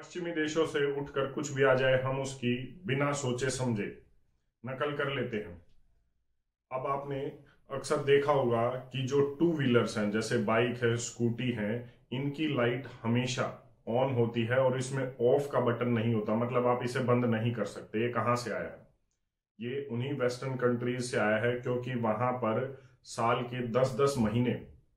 पश्चिमी देशों से उठकर कुछ भी आ जाए हम उसकी बिना सोचे समझे नकल कर लेते हैं। अब आपने अक्सर देखा होगा कि जो टू व्हीलर्स हैं जैसे बाइक है, स्कूटी है, इनकी लाइट हमेशा ऑन होती है और इसमें ऑफ का बटन नहीं होता, मतलब आप इसे बंद नहीं कर सकते। ये कहाँ से आया है? ये उन्हीं वेस्टर्न कंट्रीज से आया है क्योंकि वहां पर साल के 10-10 महीने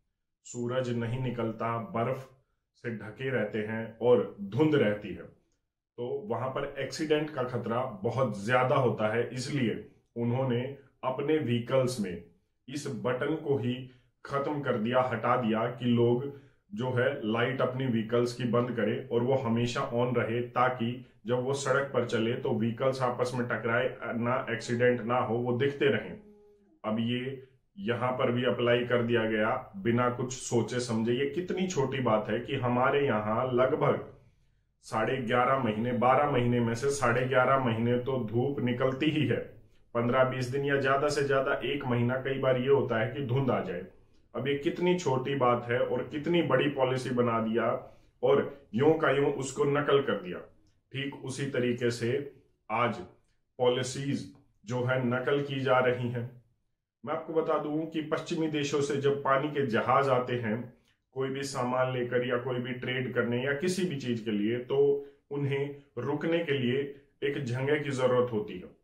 सूरज नहीं निकलता, बर्फ से ढके रहते हैं और धुंध रहती है, तो वहां पर एक्सीडेंट का खतरा बहुत ज्यादा होता है। इसलिए उन्होंने अपने व्हीकल्स में इस बटन को ही खत्म कर दिया, हटा दिया कि लोग जो है लाइट अपनी व्हीकल्स की बंद करें और वो हमेशा ऑन रहे, ताकि जब वो सड़क पर चले तो व्हीकल्स आपस में टकराए ना, एक्सीडेंट ना हो, वो दिखते रहें। अब ये यहां पर भी अप्लाई कर दिया गया बिना कुछ सोचे समझे। ये कितनी छोटी बात है कि हमारे यहाँ लगभग 11.5 महीने, 12 महीने में से 11.5 महीने तो धूप निकलती ही है। 15-20 दिन या ज्यादा से ज्यादा 1 महीना कई बार ये होता है कि धुंध आ जाए। अब ये कितनी छोटी बात है और कितनी बड़ी पॉलिसी बना दिया और यूं का यूं उसको नकल कर दिया। ठीक उसी तरीके से आज पॉलिसीज जो है नकल की जा रही हैं। मैं आपको बता दूं कि पश्चिमी देशों से जब पानी के जहाज आते हैं कोई भी सामान लेकर या कोई भी ट्रेड करने या किसी भी चीज के लिए, तो उन्हें रुकने के लिए एक जगह की जरूरत होती है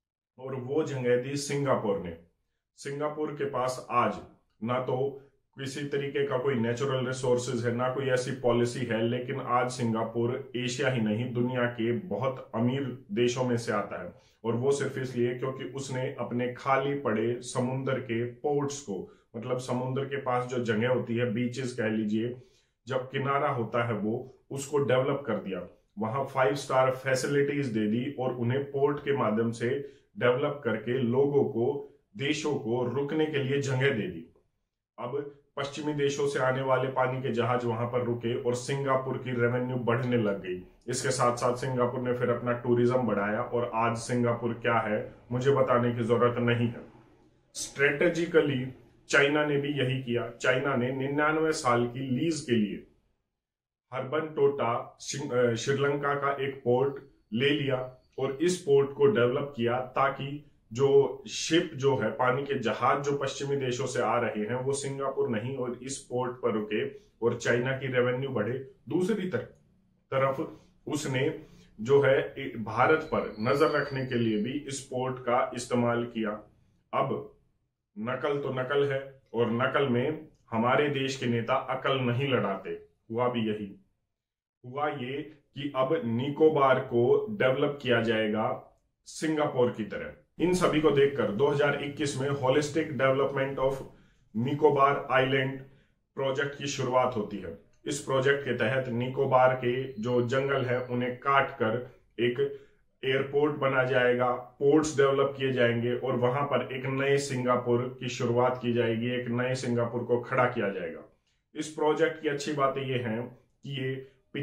और वो जगह दी सिंगापुर ने। सिंगापुर के पास आज ना तो किसी तरीके का कोई नेचुरल रिसोर्सेज है, ना कोई ऐसी पॉलिसी है, लेकिन आज सिंगापुर एशिया ही नहीं दुनिया के बहुत अमीर देशों में से आता है। और वो सिर्फ इसलिए क्योंकि उसने अपने खाली पड़े समुद्र के पोर्ट्स को, मतलब समुद्र के पास जो जगह होती है, बीचेस कह लीजिए, जब किनारा होता है वो उसको डेवलप कर दिया, वहां 5 स्टार फैसिलिटीज दे दी और उन्हें पोर्ट के माध्यम से डेवलप करके लोगों को, देशों को रुकने के लिए जगह दे दी। अब पश्चिमी देशों से आने वाले पानी के जहाज वहां पर रुके और सिंगापुर की रेवेन्यू बढ़ने लग गई। इसके साथ साथ सिंगापुर ने फिर अपना टूरिज्म बढ़ाया और आज सिंगापुर क्या है मुझे बताने की जरूरत नहीं है। स्ट्रेटेजिकली चाइना ने भी यही किया। चाइना ने 99 साल की लीज के लिए हर्बन टोटा श्रीलंका का एक पोर्ट ले लिया और इस पोर्ट को डेवलप किया ताकि जो शिप जो है, पानी के जहाज जो पश्चिमी देशों से आ रहे हैं, वो सिंगापुर नहीं और इस पोर्ट पर रुके और चाइना की रेवेन्यू बढ़े। दूसरी तरफ उसने जो है भारत पर नजर रखने के लिए भी इस पोर्ट का इस्तेमाल किया। अब नकल तो नकल है और नकल में हमारे देश के नेता अकल नहीं लड़ाते। हुआ भी यही, हुआ ये कि अब निकोबार को डेवलप किया जाएगा सिंगापुर की तरह। इन सभी को देखकर 2021 में holistic development of Nicobar island project की शुरुआत होती है। इस प्रोजेक्ट के तहत निकोबार के जो जंगल है उन्हें काट कर एक एयरपोर्ट बना जाएगा, पोर्ट्स डेवलप किए जाएंगे और वहां पर एक नए सिंगापुर की शुरुआत की जाएगी, एक नए सिंगापुर को खड़ा किया जाएगा। इस प्रोजेक्ट की अच्छी बातें ये हैं कि ये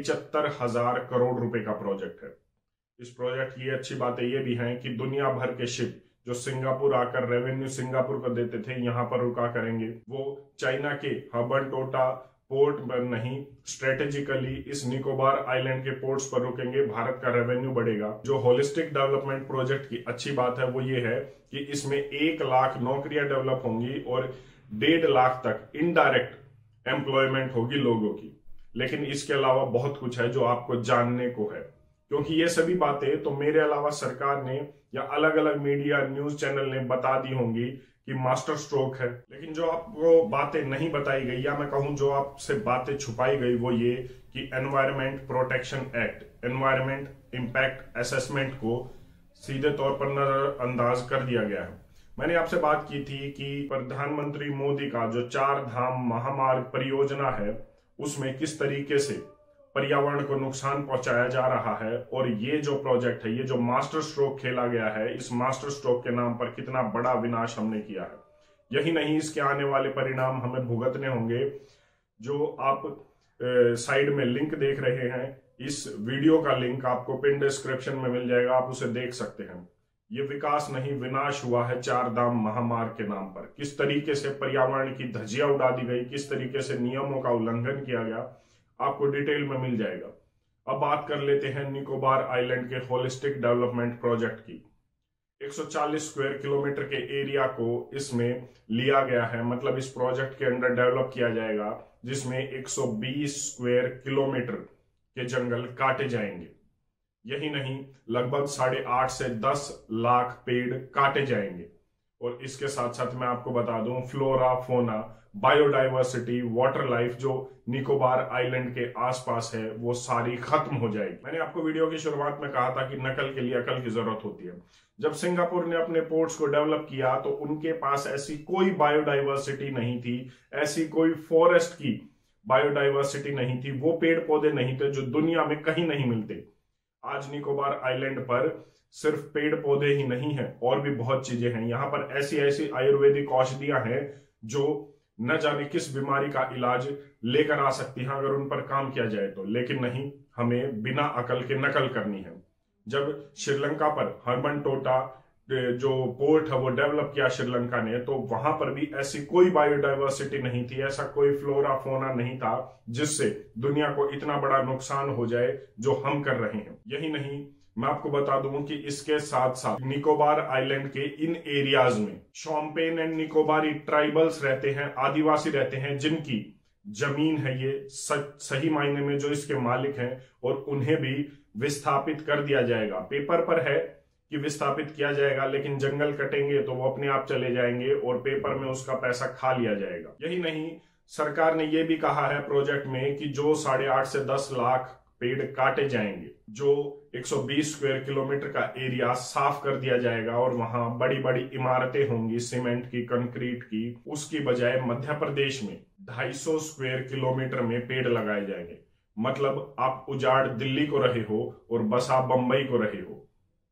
75,000 करोड़ रुपए का प्रोजेक्ट है। इस प्रोजेक्ट की अच्छी बातें ये भी हैं कि दुनिया भर के शिप जो सिंगापुर आकर रेवेन्यू सिंगापुर को देते थे, यहां पर रुका करेंगे। वो चाइना के हर्बन टोटा पोर्ट पर नहीं, स्ट्रेटेजिकली इस निकोबार आइलैंड के पोर्ट्स पर रुकेंगे। भारत का रेवेन्यू बढ़ेगा। जो होलिस्टिक डेवलपमेंट प्रोजेक्ट की अच्छी बात है वो ये है कि इसमें 1 लाख नौकरियां डेवलप होंगी और 1.5 लाख तक इनडायरेक्ट एम्प्लॉयमेंट होगी लोगों की। लेकिन इसके अलावा बहुत कुछ है जो आपको जानने को है, क्योंकि ये सभी बातें तो मेरे अलावा सरकार ने या अलग अलग मीडिया न्यूज चैनल ने बता दी होंगी कि मास्टर स्ट्रोक है। लेकिन जो आपको बातें नहीं बताई गई, या मैं कहूं जो आपसे बातें छुपाई गई, वो ये कि environment protection act, environment impact assessment को सीधे तौर पर नजरअंदाज कर दिया गया है। मैंने आपसे बात की थी कि प्रधानमंत्री मोदी का जो 4 धाम महामार्ग परियोजना है उसमें किस तरीके से पर्यावरण को नुकसान पहुंचाया जा रहा है, और ये जो प्रोजेक्ट है, ये जो मास्टर स्ट्रोक खेला गया है, इस मास्टर स्ट्रोक के नाम पर कितना बड़ा विनाश हमने किया है। यही नहीं, इसके आने वाले परिणाम हमें भुगतने होंगे। जो आप साइड में लिंक देख रहे हैं, इस वीडियो का लिंक आपको पिन डिस्क्रिप्शन में मिल जाएगा, आप उसे देख सकते हैं। ये विकास नहीं, विनाश हुआ है 4 धाम महामार्ग के नाम पर। किस तरीके से पर्यावरण की धज्जियां उड़ा दी गई, किस तरीके से नियमों का उल्लंघन किया गया, आपको डिटेल में मिल जाएगा। अब बात कर लेते हैं निकोबार आइलैंड के होलिस्टिक डेवलपमेंट प्रोजेक्ट की। 140 स्क्वायर किलोमीटर के एरिया को इसमें लिया गया है, मतलब इस प्रोजेक्ट के अंडर डेवलप किया जाएगा, जिसमें 120 स्क्वायर किलोमीटर के जंगल काटे जाएंगे। यही नहीं, लगभग 8.5 से 10 लाख पेड़ काटे जाएंगे। और इसके साथ साथ मैं आपको बता दूं, फ्लोरा, फोना, बायोडाइवर्सिटी, वाटर लाइफ जो निकोबार आइलैंड के आसपास है वो सारी खत्म हो जाएगी। मैंने आपको वीडियो की शुरुआत में कहा था कि नकल के लिए अकल की जरूरत होती है। जब सिंगापुर ने अपने पोर्ट्स को डेवलप किया तो उनके पास ऐसी कोई बायोडाइवर्सिटी नहीं थी, ऐसी कोई फॉरेस्ट की बायोडाइवर्सिटी नहीं थी, वो पेड़ पौधे नहीं थे जो दुनिया में कहीं नहीं मिलते। आज निकोबार आइलैंड पर सिर्फ पेड़ पौधे ही नहीं है, और भी बहुत चीजें हैं। यहाँ पर ऐसी ऐसी आयुर्वेदिक औषधियां हैं जो न जाने किस बीमारी का इलाज लेकर आ सकती हैं अगर उन पर काम किया जाए तो। लेकिन नहीं, हमें बिना अकल के नकल करनी है। जब श्रीलंका पर हम्बनटोटा जो पोर्ट है वो डेवलप किया श्रीलंका ने, तो वहां पर भी ऐसी कोई बायोडाइवर्सिटी नहीं थी, ऐसा कोई फ्लोरा फोना नहीं था जिससे दुनिया को इतना बड़ा नुकसान हो जाए जो हम कर रहे हैं। यही नहीं, मैं आपको बता दूं कि इसके साथ साथ निकोबार आइलैंड के इन एरियाज में शोम्पेन एंड निकोबारी ट्राइबल्स रहते हैं, आदिवासी रहते हैं, जिनकी जमीन है ये सही मायने में जो इसके मालिक हैं, और उन्हें भी विस्थापित कर दिया जाएगा। पेपर पर है कि विस्थापित किया जाएगा, लेकिन जंगल कटेंगे तो वो अपने आप चले जाएंगे और पेपर में उसका पैसा खा लिया जाएगा। यही नहीं, सरकार ने ये भी कहा है प्रोजेक्ट में कि जो 8.5 से 10 लाख पेड़ काटे जाएंगे, जो 120 स्क्वायर किलोमीटर का एरिया साफ कर दिया जाएगा और वहां बड़ी बड़ी इमारतें होंगी सीमेंट की, कंक्रीट की, उसकी बजाय मध्य प्रदेश में 250 स्क्वायर किलोमीटर में पेड़ लगाए जाएंगे। मतलब आप उजाड़ दिल्ली को रहे हो और बसा बंबई को रहे हो।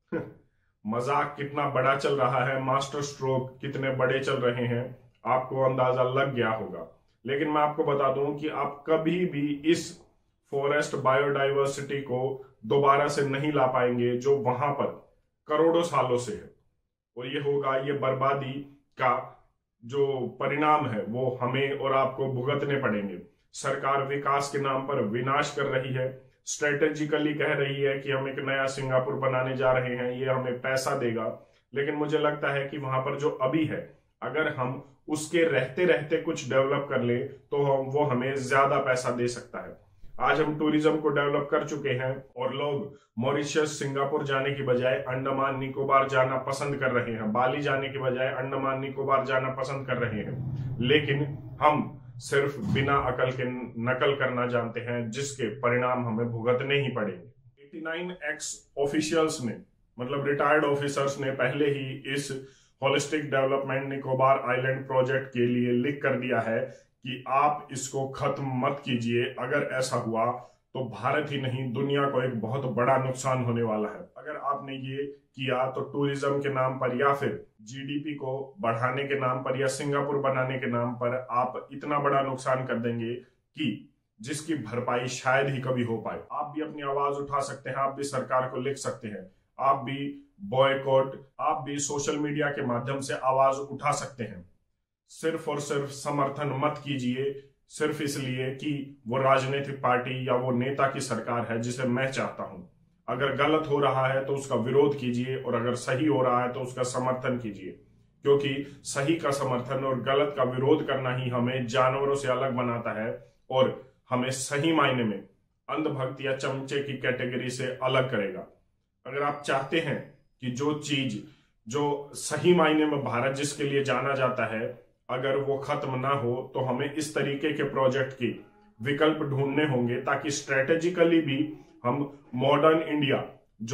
मजाक कितना बड़ा चल रहा है, मास्टर स्ट्रोक कितने बड़े चल रहे हैं, आपको अंदाजा लग गया होगा। लेकिन मैं आपको बता दूं कि आप कभी भी इस फॉरेस्ट बायोडाइवर्सिटी को दोबारा से नहीं ला पाएंगे जो वहां पर करोड़ों सालों से है। और ये होगा, ये बर्बादी का जो परिणाम है वो हमें और आपको भुगतने पड़ेंगे। सरकार विकास के नाम पर विनाश कर रही है, स्ट्रेटेजिकली कह रही है कि हम एक नया सिंगापुर बनाने जा रहे हैं, ये हमें पैसा देगा। लेकिन मुझे लगता है कि वहां पर जो अभी है, अगर हम उसके रहते रहते कुछ डेवलप कर ले तो वो हमें ज्यादा पैसा दे सकता है। आज हम टूरिज्म को डेवलप कर चुके हैं और लोग मॉरिशस, सिंगापुर जाने की बजाय अंडमान निकोबार जाना पसंद कर रहे हैं, बाली जाने की बजाय अंडमान निकोबार जाना पसंद कर रहे हैं। लेकिन हम सिर्फ बिना अकल के नकल करना जानते हैं, जिसके परिणाम हमें भुगतने ही पड़ेंगे। 89 एक्स ऑफिशियल्स ने, मतलब रिटायर्ड ऑफिसर्स ने, पहले ही इस holistic development Nicobar island project के लिए लिख कर दिया है कि आप इसको खत्म मत कीजिए। अगर ऐसा हुआ तो भारत ही नहीं, दुनिया को एक बहुत बड़ा नुकसान होने वाला है। अगर आपने ये किया तो टूरिज्म के नाम पर या फिर जीडीपी को बढ़ाने के नाम पर या सिंगापुर बनाने के नाम पर आप इतना बड़ा नुकसान कर देंगे कि जिसकी भरपाई शायद ही कभी हो पाए। आप भी अपनी आवाज उठा सकते हैं, आप भी सरकार को लिख सकते हैं, आप भी बॉयकॉट, आप भी सोशल मीडिया के माध्यम से आवाज उठा सकते हैं। सिर्फ और सिर्फ समर्थन मत कीजिए सिर्फ इसलिए कि वो राजनीतिक पार्टी या वो नेता की सरकार है जिसे मैं चाहता हूं। अगर गलत हो रहा है तो उसका विरोध कीजिए और अगर सही हो रहा है तो उसका समर्थन कीजिए, क्योंकि सही का समर्थन और गलत का विरोध करना ही हमें जानवरों से अलग बनाता है और हमें सही मायने में अंधभक्त या चमचे की कैटेगरी से अलग करेगा। अगर आप चाहते हैं कि जो चीज जो सही मायने में भारत जिसके लिए जाना जाता है अगर वो खत्म ना हो, तो हमें इस तरीके के प्रोजेक्ट की विकल्प ढूंढने होंगे ताकि स्ट्रेटेजिकली भी हम मॉडर्न इंडिया जो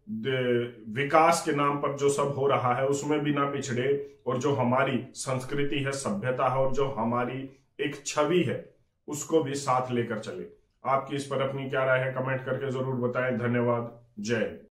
विकास के नाम पर जो सब हो रहा है उसमें भी ना पिछड़े, और जो हमारी संस्कृति है, सभ्यता है और जो हमारी एक छवि है उसको भी साथ लेकर चले। आपकी इस पर अपनी क्या राय है कमेंट करके जरूर बताएं। धन्यवाद। जय हिंद।